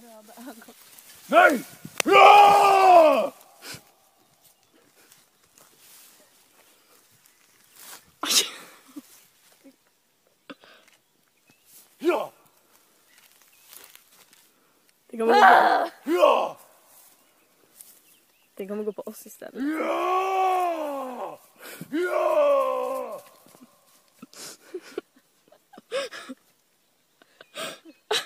Nej! Ja! Ja! Det kommer gå på. Ja! Det kommer gå på oss istället. Ja!